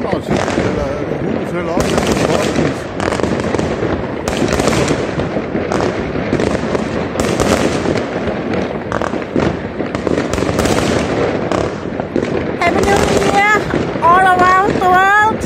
under et hus, eller også en postbus. Happy New Year all around the world.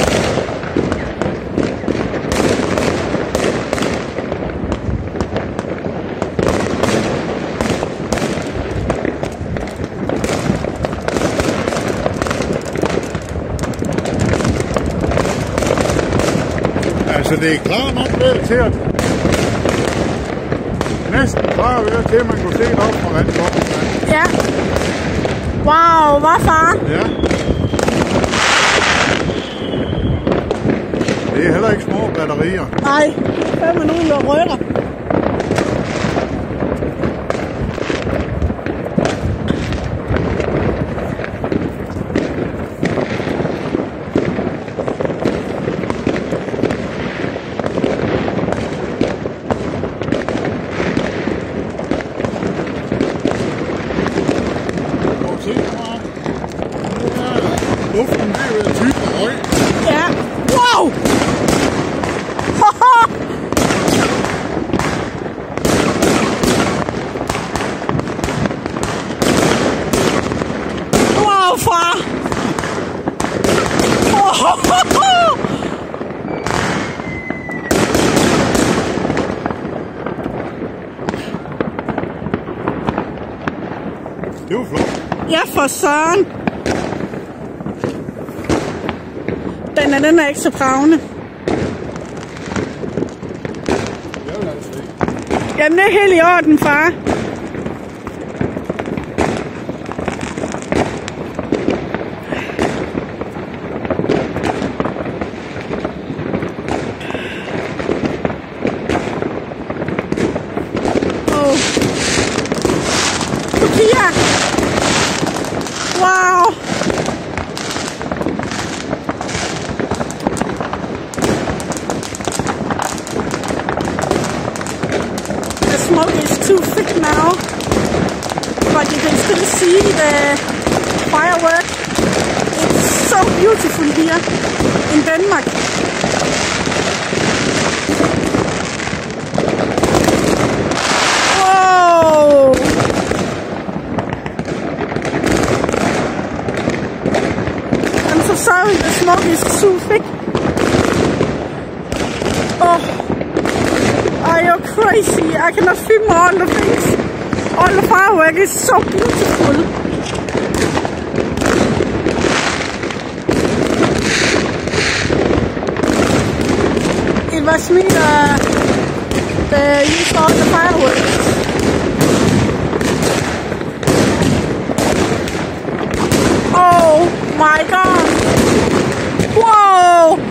Altså det er klart nok vel til at næsten klar ved til at man kunne se det op fra vandtoppen. Ja. Wow, hvad far? Ja. Det er heller ikke små batterier. Nej, der er man nogen, der rykker. Luften er jo tyk og røg. Ja. Wow! Wow, far! Det var flot. Ja, for søren. Den er ikke så bravende. Jeg vil altså ikke. Jamen, det er helt i orden, far. Sofia! Wow! The smoke is too thick now, but you can still see the firework. It's so beautiful here in Denmark. Whoa! I'm so sorry, the smoke is too thick. Oh. Are you crazy? I cannot film all the things. All the fireworks is so beautiful. It was me that used all the fireworks. Oh my god! Whoa!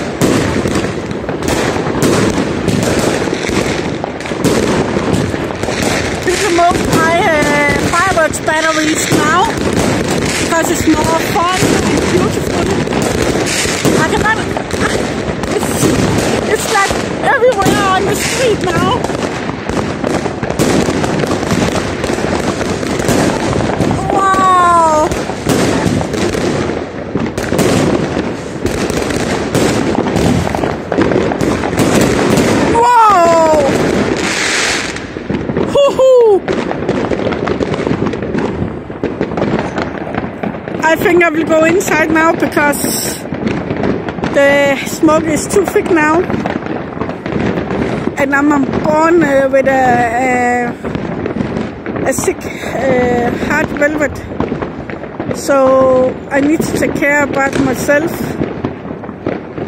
Remove my fireworks batteries now because it's more fun and beautiful. I cannot. It's like everywhere on the street now. Wow! Whoa! Woohoo! I think I will go inside now because the smoke is too thick now, and I'm born with a sick heart velvet, so I need to take care about myself.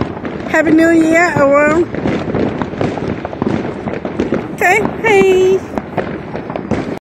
Happy New Year around. Okay, hey.